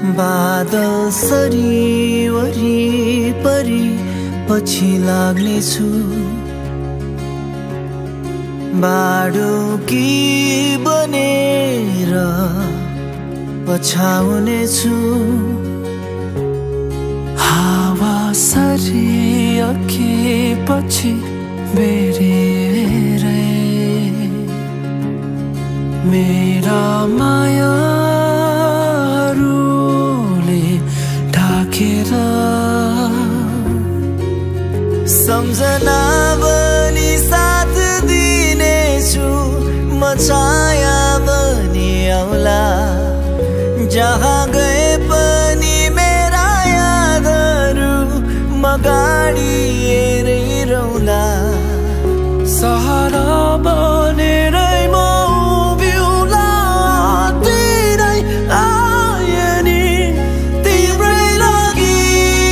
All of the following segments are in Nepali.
बादल सरी वरिपरि पछि लाग्नेछु बाडुकी बनेर पछाउनेछु हावा सरी अघिपछि बेरेरै मेरा मायाहरूले ढाकेर सम्झना बनी साथ दिनेछु म छाया बनी आउला जहाँ गए पनि मेरा यादहरू म गाडी हेरै रौला सहारा बनेरै म उभिउला तिरै आए नि तिम्रै लागि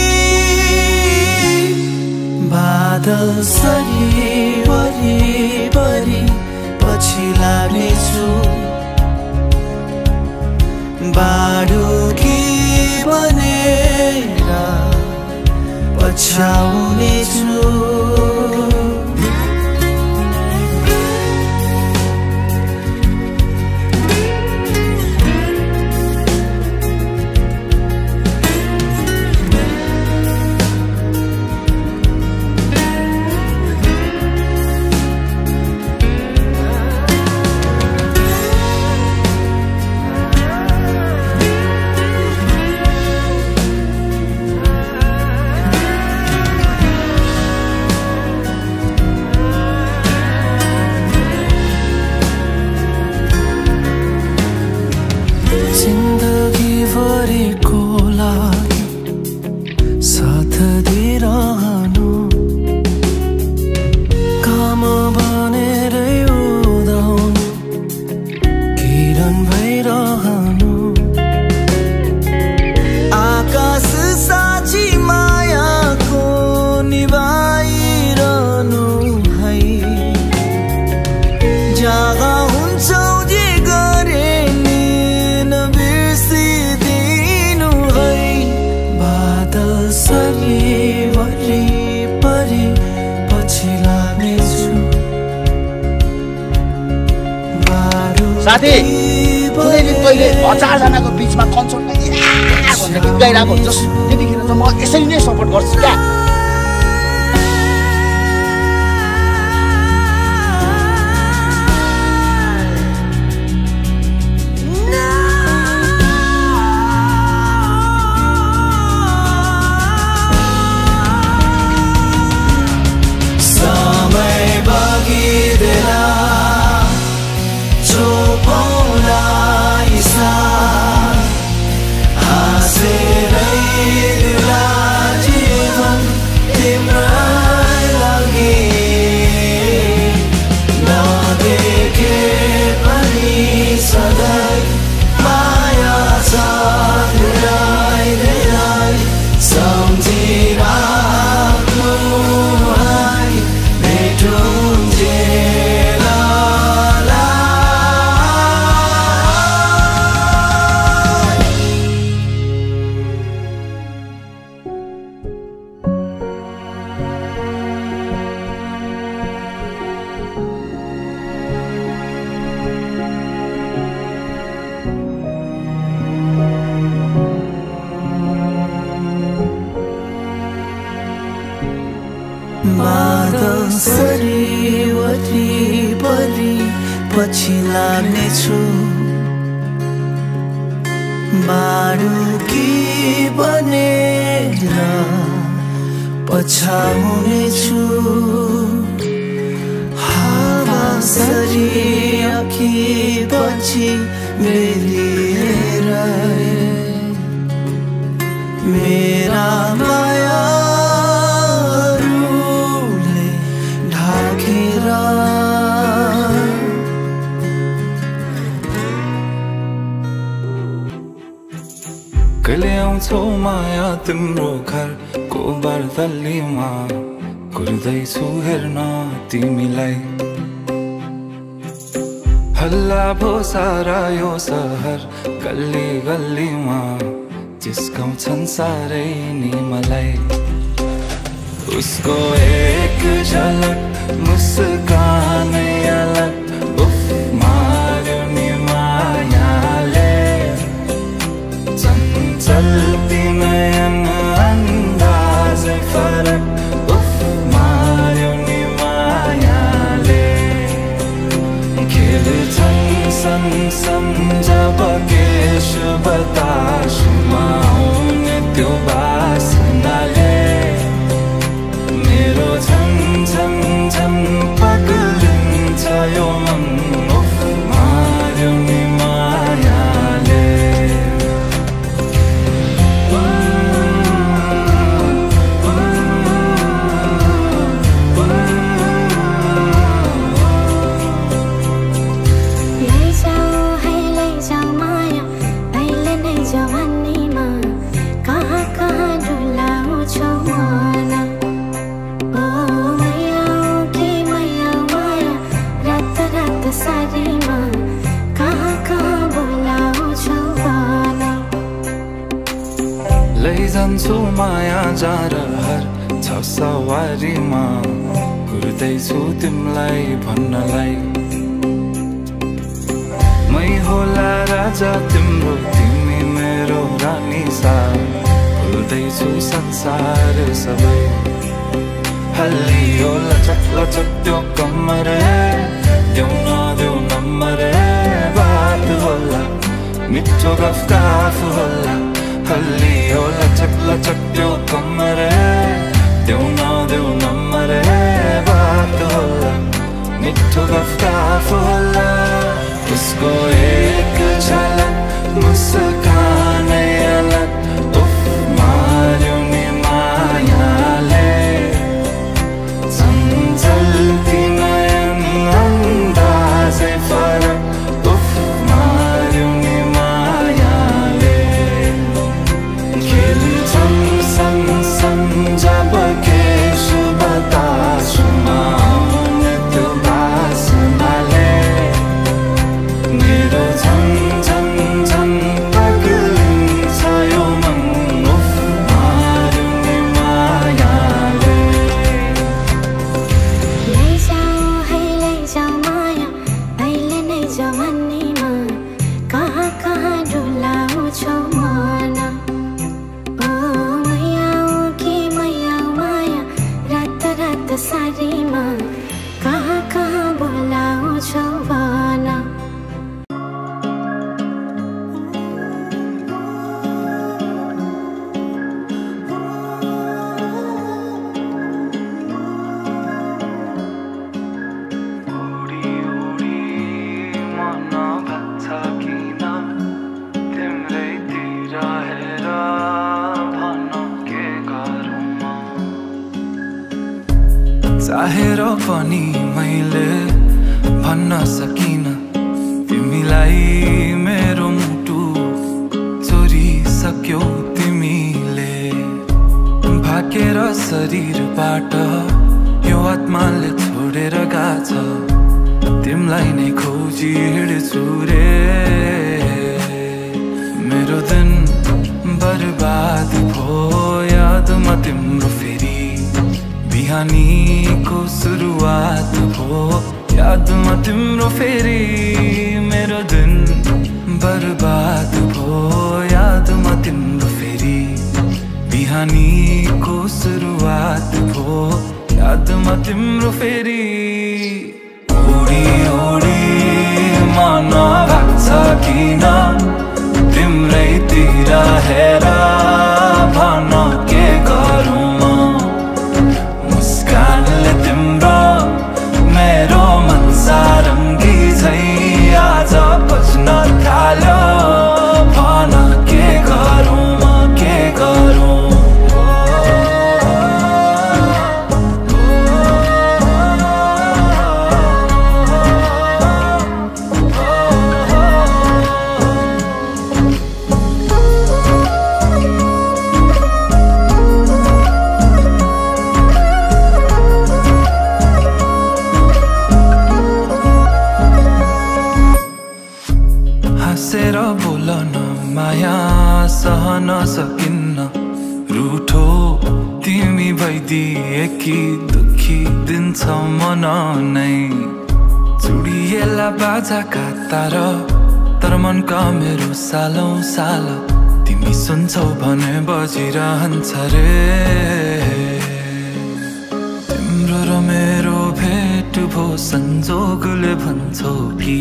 बादल सरी वरिपरि पछि लाग्नेछु बाडुकी बनेर पछाउनेछु जिन्दगी भरिको लागि साथ दिइरहनु काम बनेरै उदाउनु किरण भइरहनु आकाश साची मायाको निभाइरहनु है जगा हुन्छौ जे गरे नि नबिर्सिदिनु है बादल सरी वरिपरि पछि लाग्नेछु साथी कुनै दिन तैँले 1000 जनाको बिचमा कन्सर्टमा भनेर गीत गाइरहेको हुन्छस् त्यतिखेर त म यसरी नै सपोर्ट गर्छु क्या समय बगिँदैन चोपौला इसार हाँसेरै दिला जीवन तिम्रै लागि नदेखे पनि सधैँ माया छ धेरै धेरै सम्झिराख्नु है भेटुन्जेला बादल सरी वरिपरि पछि लाग्नेछु बाडुकी बनेर पछाउनेछु हावा सरी अघिपछि बेरिएर मेरा मायाहरूले ढाकेर कहिले आउँछौ माया तिम्रो घरको बर्दलीमा कुर्दैछु हेर्न तिमीलाई हल्ला भो सारा यो सहर गल्ली गल्लीमा जिस्काउँछन् साह्रै नि मलाई उसको एक झलक मुस्कानै अलग उफ मार्यो नि मायाले चञ्चल नयन अन्दाजै फरक उफ मार्यो नि मायाले खेल्छन् सँगसँग जब केश बतासुमा आउने त्यो बासनाले मेरो झन् झन् झन् पग्लिन्छ यो मन उफ मार्यो नि मायाले लैजान्छु माया जारहर छ सवारीमा कुर्दैछु तिमीलाई भन्नलाई मै होला राजा तिम्रो तिमी मेरो रानी सा भुल्दैछु संसार सबै हल्लियो लचक लचक त्यो कम्मर देऊ नदेऊ नम्बर बात होला मिठो गफ होला हल्लियो लचक लचक त्यो कम्मर देऊ नदेऊ नम्बर बात होला मिठो गफ होला उसको एक झलक मुस्कानै अलग उफ मार्यो नि मायाले चञ्चल्ती नयन अन्दाजै फरक उफ मार्यो नि मायाले खेल्छन् सँगसँग जब केश बतासुमा आउने त्यो बासनाले मेरो झन् झन् झन् पग्लिन्छ यो मन उफ मार्यो नि मायाले लैजाऊ माया अहिले नै जवानीमा कहाँ कहाँ डुलाउँछौ मन ओ मैयाऊ कि मैयाऊ माया रात रात सारीमा कहाँ कहाँ बोलाउँछौ भन उडी उडी मन भाग्छ किन तिम्रैतिर हेर भन के गरौँ म चाहेर पनि मैले भन्न सकिन तिमीलाई मेरो मुटु चोरिसक्यौ तिमीले भाकेर शरीरबाट यो आत्माले छोडेर गाछ तिमीलाई नै खोजी हिँड्छु रे मेरो दिन बर्बाद भो यादमा तिम्रो फेरि बिहानीको सुरुवात भो यादमा तिम्रो फेरि मेरो दिन बर्बाद भो यादमा तिम्रो फेरि बिहानीको सुरुवात भो यादमा तिम्रो फेरि उडी उडी मन भाग्छ किन तिम्रैतिर हेर भन के गरौँ म मुस्कानले तिम्रो मेरो मन सारङ्गी झै आज बज्न थाल्यो भन के गरौँ म के गरौँ सहन सकिन्न रूठो तिमी भइदिए कि दुखी दिन छ मन नै चुडिएला बाजाका तार तर मनका मेरो सालौं साल तिमी सुन्छौ भने बजिरहन्छ रे तिम्रो र मेरो भेट भो संजोगले भन्छौ कि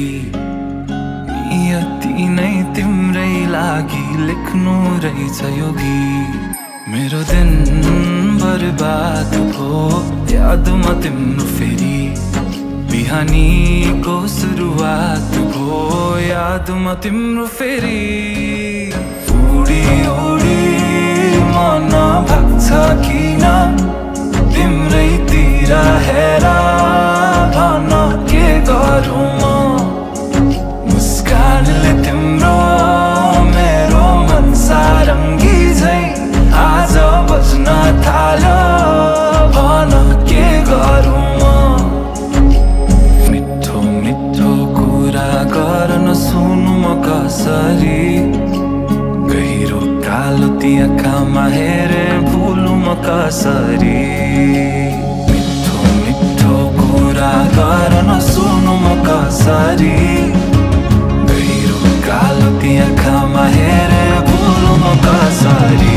नियति नै तिम्रै लागि लेख्नु रहेछ यो गीत मेरो दिन बर्बाद भो यादमा तिम्रो फेरि बिहानीको सुरुवात भो यादमा तिम्रो फेरि उडी उडी मन भाग्छ किन तिम्रैतिर हेर भन के गरौँ म मुस्कानले तिम्रो मेरो मन सारङ्गी झै आज बज्न थाल्यो भन के गरौँ म मिठो मिठो कुरा गर्न सुनु म कसरी गहिरो कालो ती आँखामा हेरे भुलु म कसरी मिठो मिठो कुरा गर्न सुनु म कसरी गहिरो कालो ती आँखामा हेरे भुलु म कसरी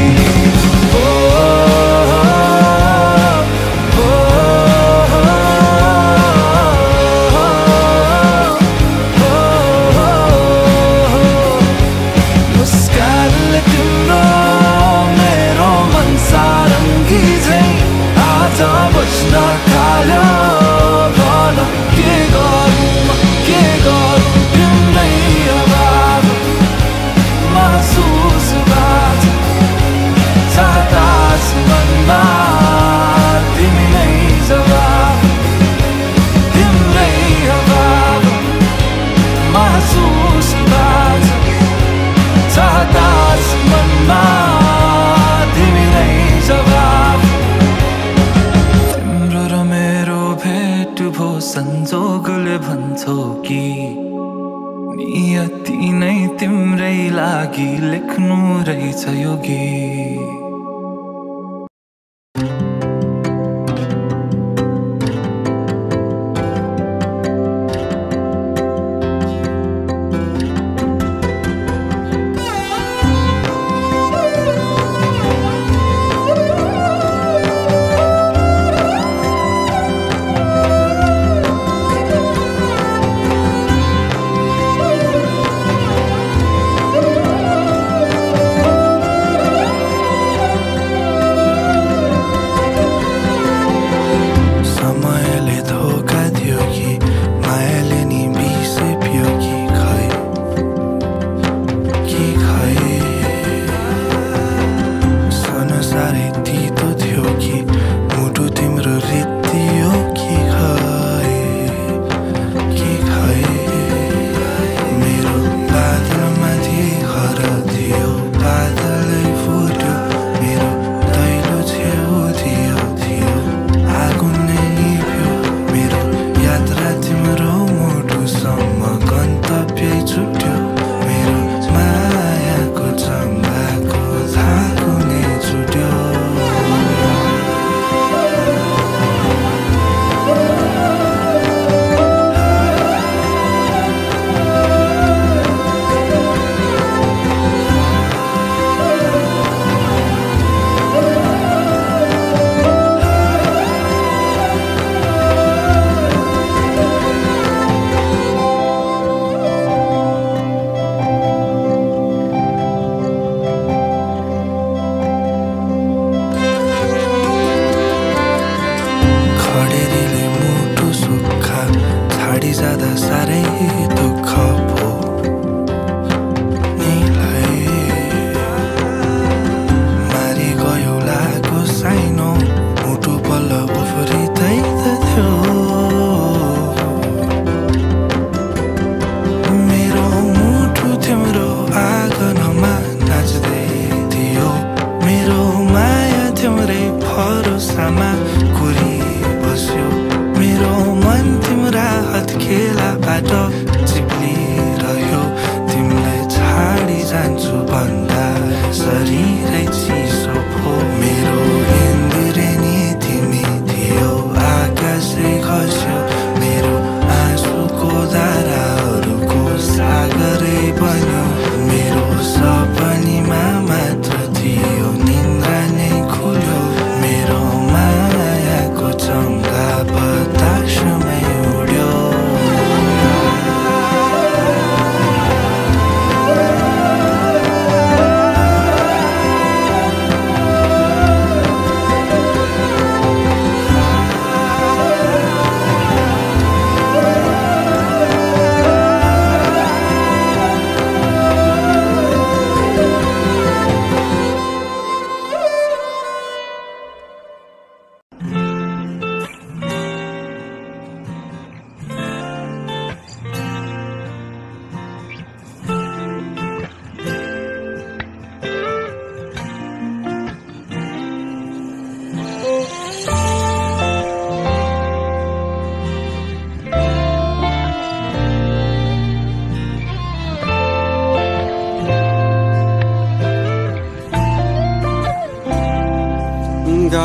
बच्न थाल्यो भन के गरौँ तिम्रै अभाव महसुस बात सातास मनमा तिमी नै जवाब तिम्रै अभाव महसुस बात सातास मनमा तिमी नै जवाब संजोगले भन्छौ कि नियति नै तिम्रै लागि लेख्नु रहेछ यो गीत भरोसामा कुरी बस्यो मेरो मन तिम्रा हत्केलाबाट चिप्लिरह्यो तिमीलाई छाडी जान्छु भन्दा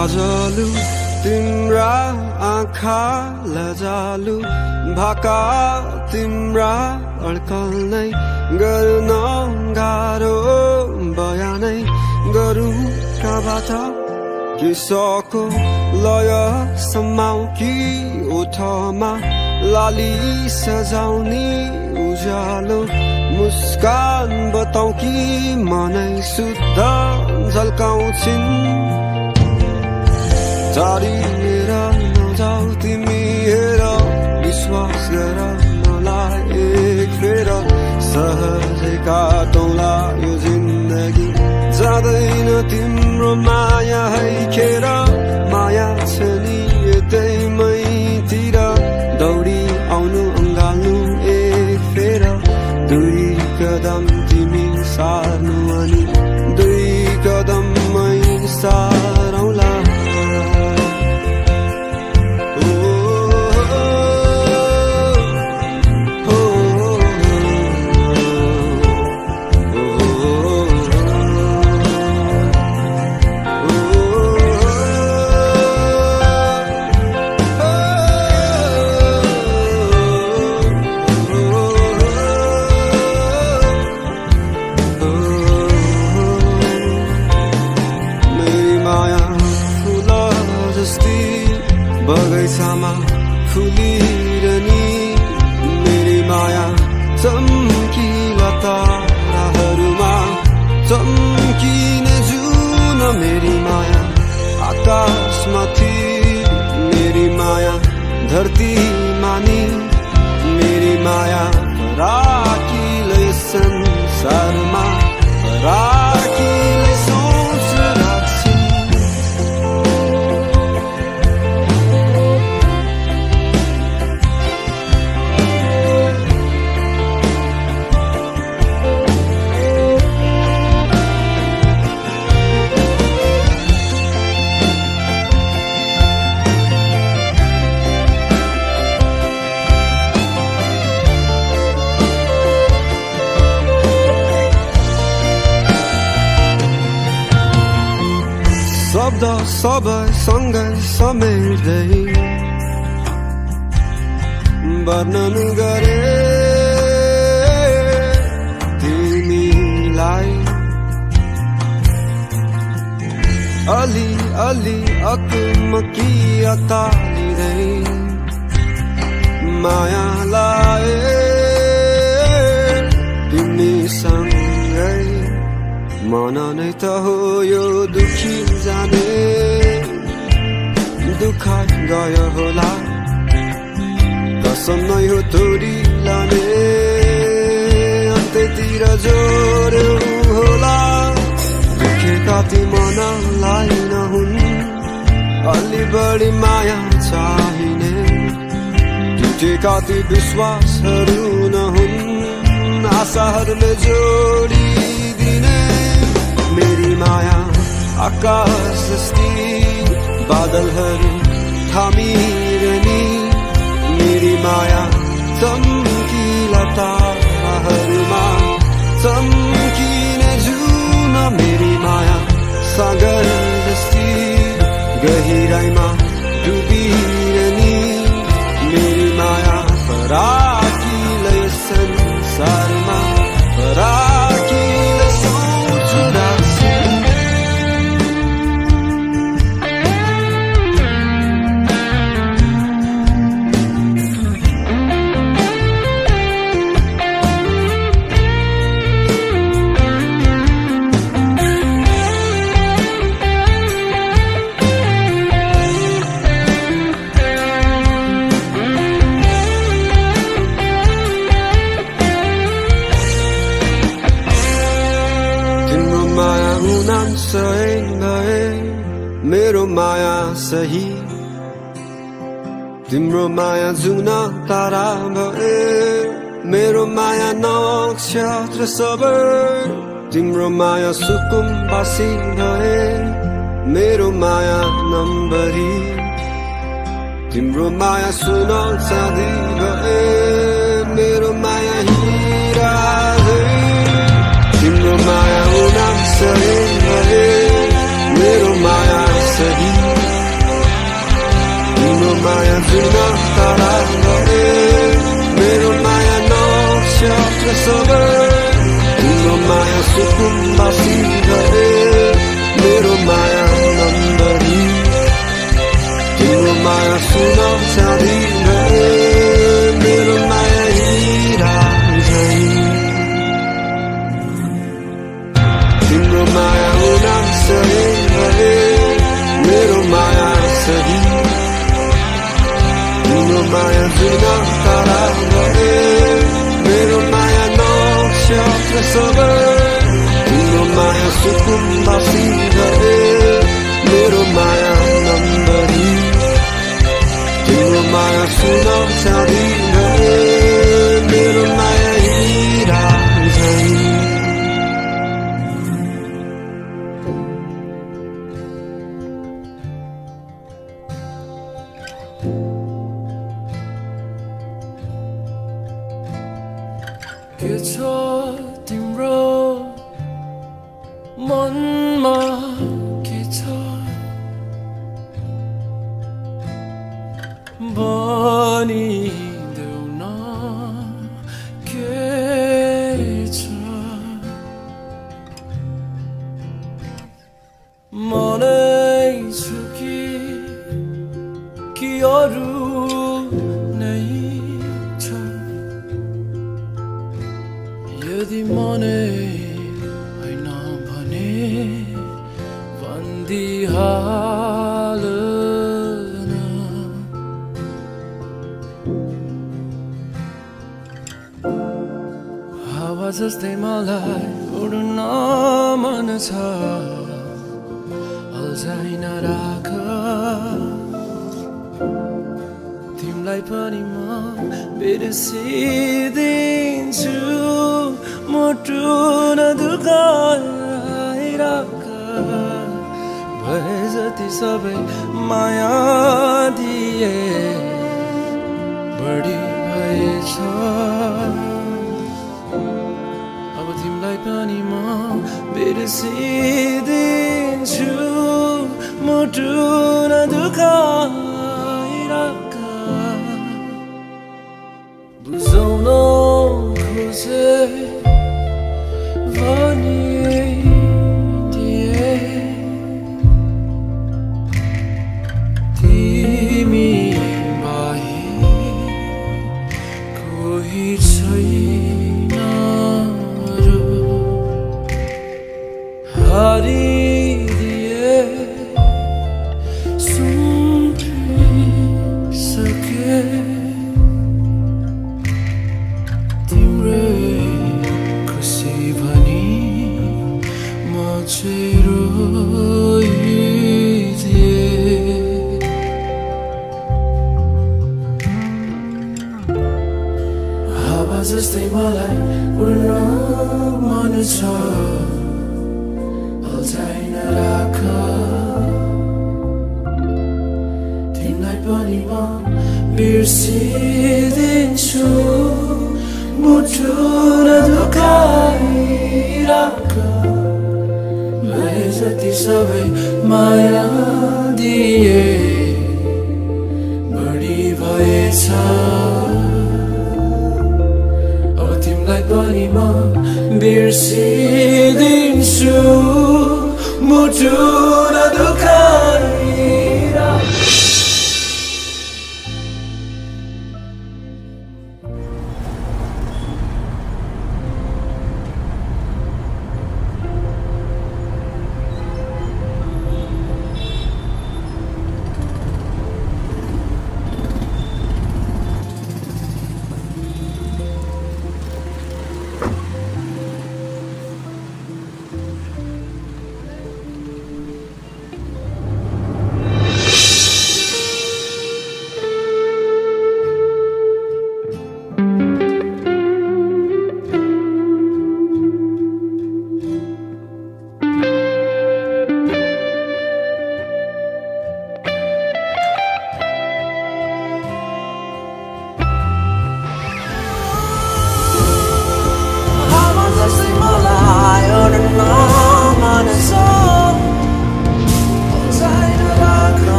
लजालु तिम्रा आँखा लजालु भाका तिम्रा अड्कल नै गर्न गाह्रो बयानै गरौँ कबाट किसको लय समाउ कि ओठमा लाली सजाउने उज्यालो मुस्कान बताउ कि मनै शुद्ध झल्काउँछिन् टाढिएर नजाऊ तिमी हेर विश्वास गर मलाई एक फेर सहजै काटौँला यो जिन्दगी जाँदैन तिम्रो माया है खेर माया छ नि यतै मैतिर दौडी आउनु अँगाल्नु एक फेर दुई कदम तिमी सार्नु अनि दुई कदम मै सारौँला बगैँचामा फुलिरहने मेरी माया चम्किला ताराहरूमा चम्किने जुन मेरी माया आकाशमाथि मेरी माया धरती मानी मेरी माया राखिलै संसारमा राखिलै सोच राख्छिन् शब्द सबै सँगै समेट्दै वर्णन गरे तिमीलाई अलि अलि अकमकी अतालिँदै माया लाए तिमीसँगै मन नै त हो यो दुखी जाने दुःख गयो होला कसम नै हो तोडी लाने अन्त्यतिर जोड्यो होला दुखेका ती मनलाई नहुन् अलि बढी माया चाहिने टुटेका ती विश्वासहरू नहुन् आशाहरूले जोडिदिने मेरी माया आकाश जस्ती बादलहरू थामिरहने मेरी माया चम्किला ताराहरूमा चम्किने जुन मेरी माया सागर जस्ती गहिराइमा डुबिरहने मेरी माया राखिलै संसारमा राखिलै सोच राख्छिन् मेरो माया सही तिम्रो माया जुन तारा भए मेरो माया नक्षत्र सबै तिम्रो माया सुकुम्बासी भए मेरो माया नम्बरी तिम्रो माया सुन चाँदी भए मेरो माया हिरा तिम्रो माया उनाम सही भए मेरो माया सही सबै तिम्रो माया सुकुम्बासी भए मेरो माया नम्बरी तिम्रो माया सुन चाँदी भए मेरो माया हिरा झै तिम्रो माया उनाम सही भए मेरो माया सही तिम्रो माया जुन तारा भए मेरो माया नक्षत्र सबै तिम्रो माया सुकुम्बासी भए मेरो माया नम्बरी तिम्रो माया सुन चाँदी भए मेरो माया हिरा झै के छ तिम्रो मनमा के छ भनिदेऊ न के छ मनै छु कि अरू नै छ यदि मनै होइन भने भन्दिहाल न हावा जस्तै मलाई उड्न मन छ अल्झाइ नराख तिमीलाई पनि म बिर्सिदिन्छु मुटु नदुखाइराख भए जति सबै माया दिए बढी भएछ अब तिमीलाई पनि म बिर्सिदिन्छु मुटु नदुखाइराख बुझाउन खोजे भनिदिए तिमी बाहेक कोही छैन अरू हारिदिए सुम्पिसके जस्तै मलाई उड्न मन छ अल्झाइ नराख तिमीलाई पनि म बिर्सिदिन्छु मुटु नदुखाइराख भए जति सबै माया दिए बढी भएछ तिमीलाई पनि म बिर्सिदिन्छु मुटु नदुखाइराख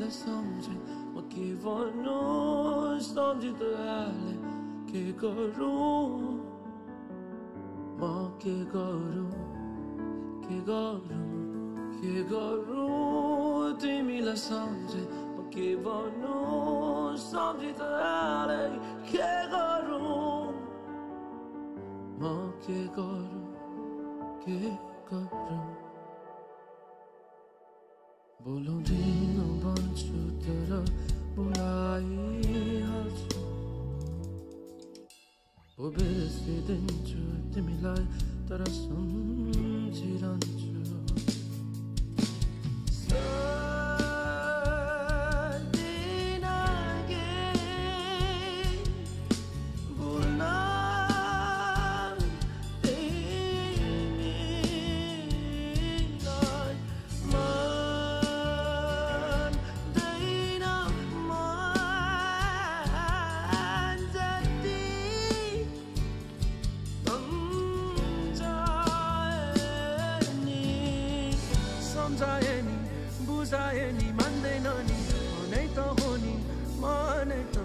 तिमीलाई सम्झे म के भन्नु सम्झिँदै के गरौँ म के गरौँ के गरौँ तिमीलाई सम्झे म के भन्नु सम्झिँदै के गरौँ म के गरौँ बोलाउँदिन भन्छु तर बोलाइहाल्छु बिर्सिदिन्छु तिमीलाई तर सम्झिरहन्छु बुझाए नि मान्दैन नि मनै त हो नि मनै त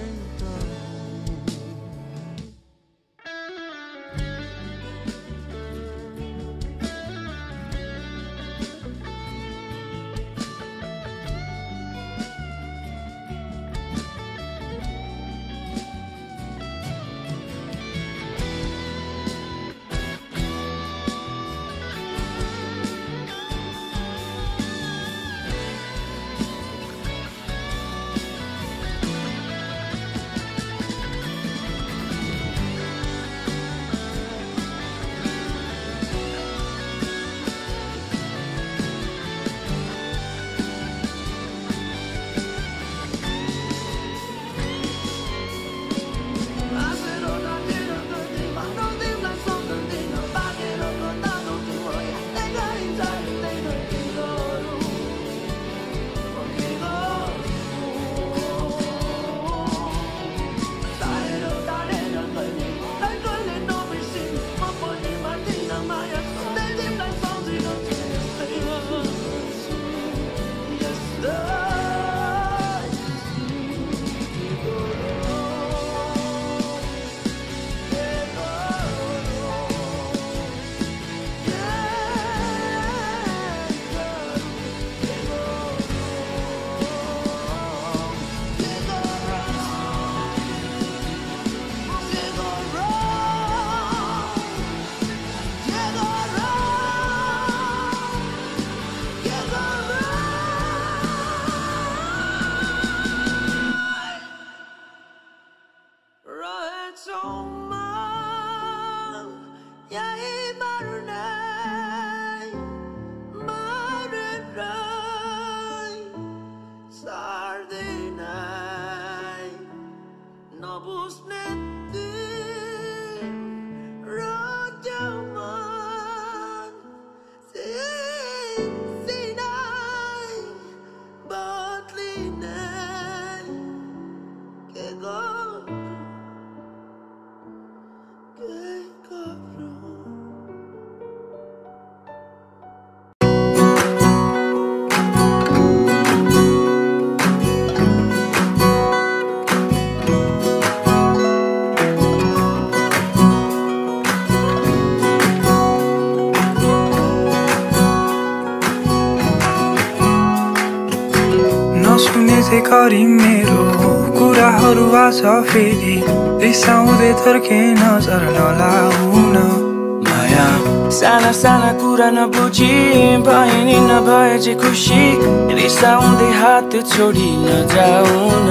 गरी मेरो कुराहरू आज फेरि रिसाउँदै थर्के नजर नलाउन माया साना साना कुरा नबुझी भए नि नभए जे खुसी रिसाउँदै हात छोडी नजाउन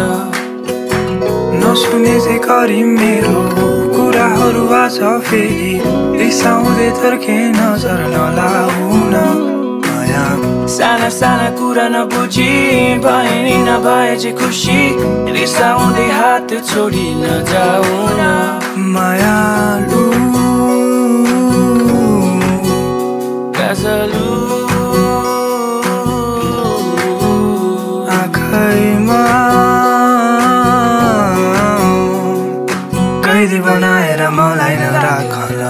नसुने चाहिँ गरी मेरो कुराहरू आज फेरि रिसाउँदै थर्के नजर नलाउन साना साना कुरा नबुझी भए नि नभए जे खुसी रिसाउँदै हात छोडी नजाउन मायालु गजलु आँखैमा कैदी बनाएर मलाई नराखन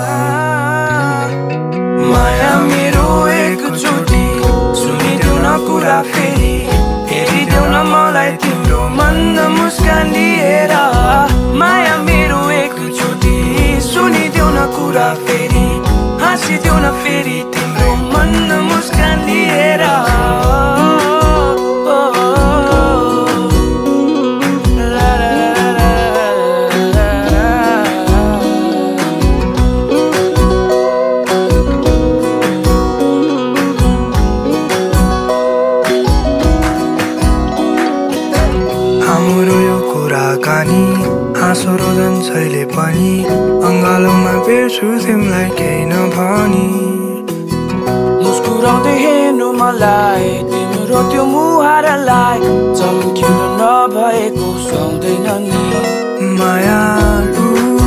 माया मेरो एकचोटि कुरा फेरि हेरिदेऊ न मुस्कान लिएर माया मेरो एकचोटि सुनिदेऊ न कुरा फेरि हाँसिदेऊ न फेरि तिम्रो मन मुस्कान लिएर हाँसो रोजन छैले पनि अङ्गालोमा बेर्छु तिमीलाई केही नभनी मुस्कुराउँदै हेर्नु मलाई तिम्रो त्यो मुहारलाई चम्किलो नभएको सुहाउँदैन नि मायालु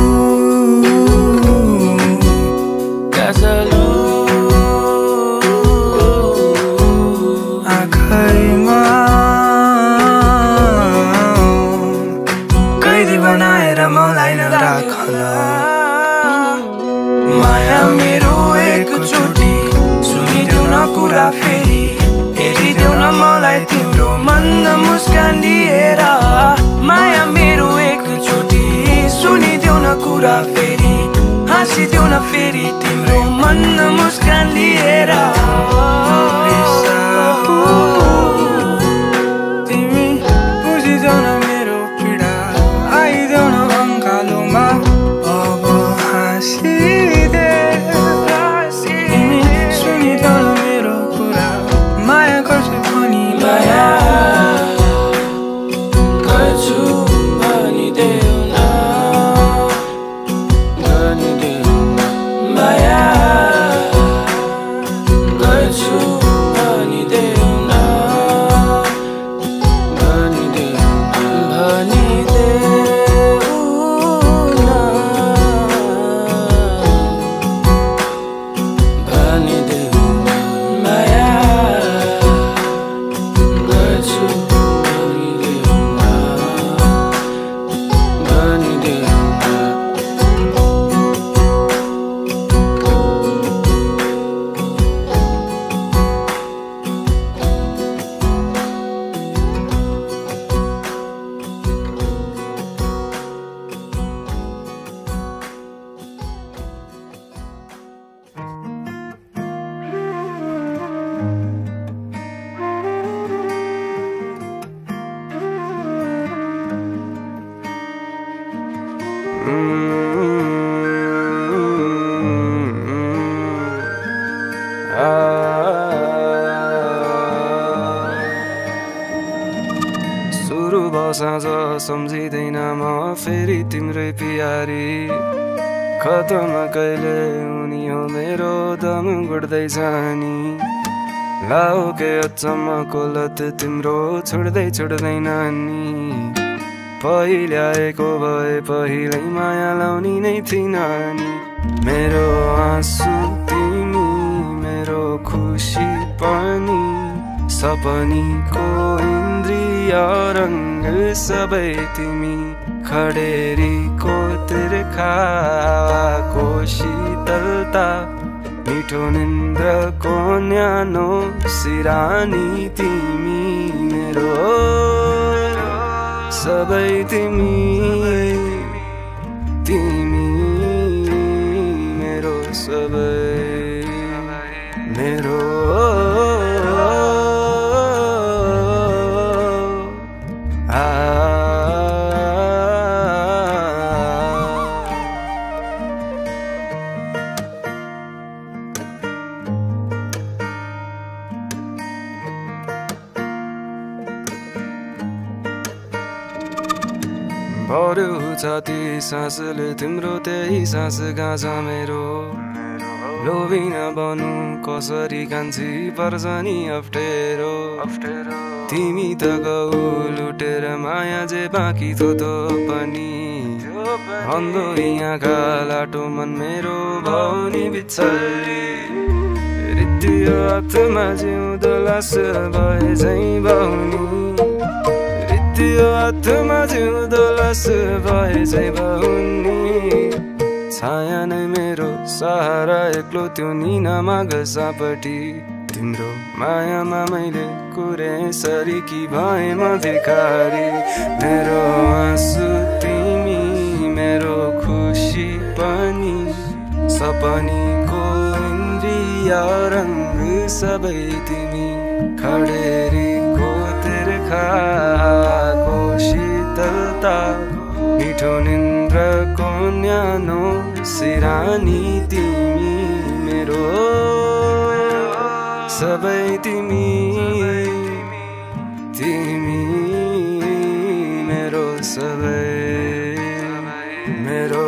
गाजलु आँखैमा बनाएर मलाई नराखन माया मेरो एकचोटि सुनिदेऊ न कुरा फेरि हेरिदेऊ न मलाई तिम्रो मन मुस्कान लिएर माया मेरो एकचोटि सुनिदेऊ न कुरा फेरि हाँसिदेऊ न फेरि तिम्रो मन मुस्कान लिएर तिमी बुझिदेऊ न मेरो पीडा आइदेऊ न अङ्गालोमा अब हाँसिदे तिमी सुनिदेऊ न मेरो कुरा माया गर्छु भनी माया गर्छु भनिदेऊ न भनिदेऊ न माया गर्छु भनिदेऊ न भनिदेऊ भनिदेऊ माया गर्छु भनिदेऊ भनिदेऊ सुरु बसाज सम्झिँदैन म फेरि तिम्रै प्यारी खतमा कहिले उनी हो मेरो दम गुड्दैछ नि लाउ के अचम्मको लत तिम्रो छुट्दैन नि पहिल्याएको भए पहिल्यै माया लाउने नै थिइन नि मेरो आँसु तिमी मेरो खुसी पनि सपनीको इन्द्रिय रङ्ग सबै तिमी खडेरीको तिर्खाको शीतलता मिठो निन्द्रको न्यानो सिरानी तिमी मेरो सबै तिमी तिमी मेरो सबै मेरो भर्यो छाती सासले तिम्रो त्यही सास गाँछ मेरो लोभिन बनु कसरी कान्छी पर्छ नि अप्ठ्यारो तिमी त गौ लुटेर माया जे बाँकी थोतो पनि अन्धो यहाँका लाटो मन मेरो भौनी बिच्छरी रित्तियो हातमा जिउँदो लास भए झै बाहुनी रित्तियो हातमा जिउँदो लास भए झै बाहुनी छाया नै मेरो सहारा एक्लो त्यो निनामा गसापट्टि तिम्रो मायामा मैले कुरे सरी कि भए म भिखारी मेरो आँसु तिमी मेरो खुसी पनि सपनीको इन्द्रिय रंग सबै तिमी खडेरीको तिर्खाको शीतलता मिठो निन्द्रको न्यानो सिरानी तिमी मेरो सबै तिमी तिमी मेरो सबै मेरो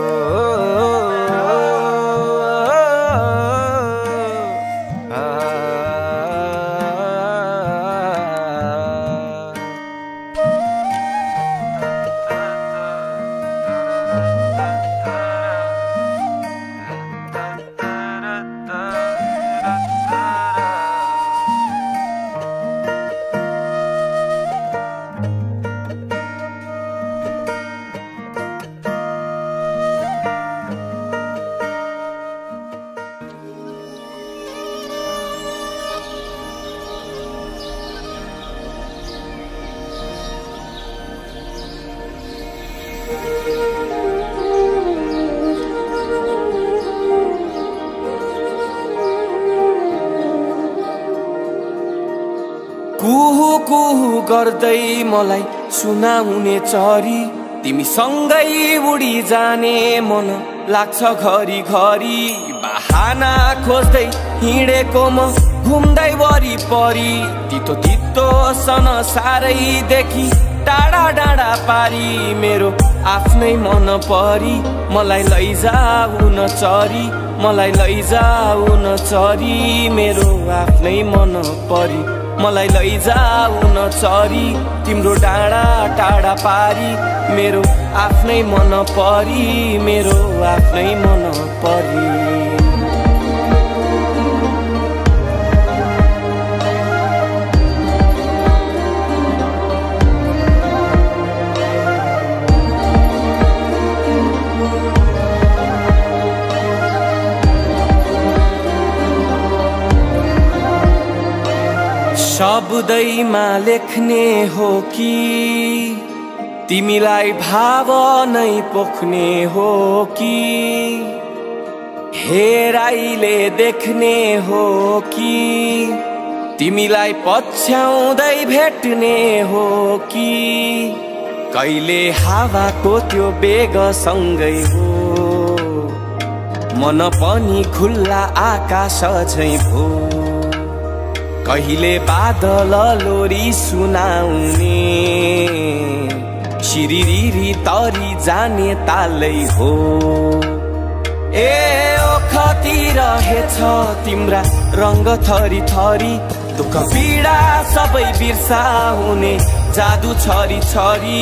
कुहु कुहु गर्दै मलाई सुनाउने चरी तिमी सँगै उडी जाने मन लाग्छ घरी घरी बहाना खोज्दै हिँडेको म घुम्दै वरिपरि तितो तितो सन सारै देखि टाढा डाँडा पारी मेरो आफ्नै मन परी मलाई लैजाऊ न चरी मलाई लैजाऊ न चरी मेरो आफ्नै मन परी मलाई लैजाऊ न चरी तिम्रो डाँडा टाढा पारी मेरो आफ्नै मन परी मेरो आफ्नै मन परी शब्दैमा लेख्ने हो कि तिमीलाई भाव नै पोख्ने हो कि हेराइले देख्ने हो कि तिमीलाई पछ्याउँदै भेट्ने हो कि कहिले हावाको त्यो बेगसँगै हो मन पनि खुल्ला आकाश झैं भो कहिले बादल लोरी सुनाउने शिरिरी तरी जाने तालै हो ए ओखती रहेछ तिम्रा रंग थरी थरी दुःख पीडा सबै बिर्साउने जादु छरी छरी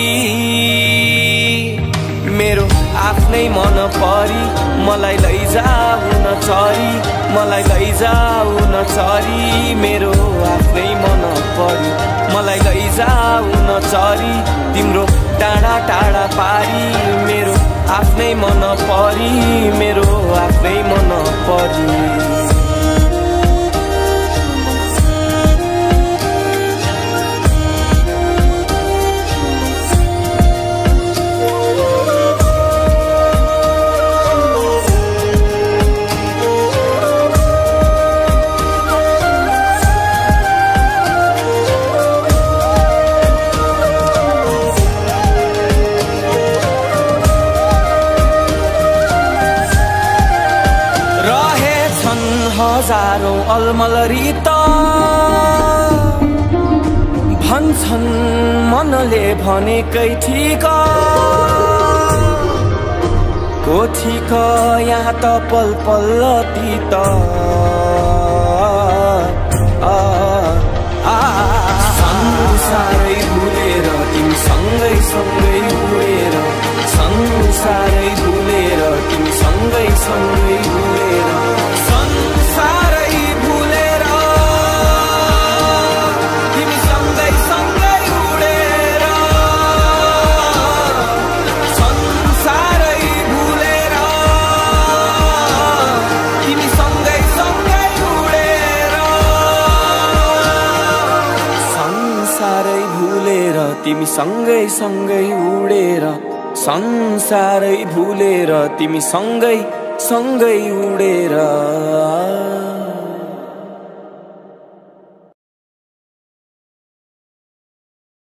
मेरो आफ्नै मन परी मलाई लैजाऊ न चरी मलाई लैजाऊ न चरी मेरो आफ्नै मन परी मलाई लैजाऊ न चरी तिम्रो टाढा टाढा पारी मेरो आफ्नै मन परी मेरो आफ्नै मन परी हजारौं अलमलरी त भन्छन् मनले भनेकै ठिक को ठिक यहाँ त पल पल तीत संसारै भुलेर तिमी सँगै सँगै उडेर संसारै भुलेर तिमी सँगै सँगै उडेर संसारै भुलेर तिमी सँगै सँगै उडेर संसारै भुलेर तिमी सँगै सँगै उडेर तिमी सँगै सँगै उडेर संसारै भुलेर तिमी सँगै सँगै उडेर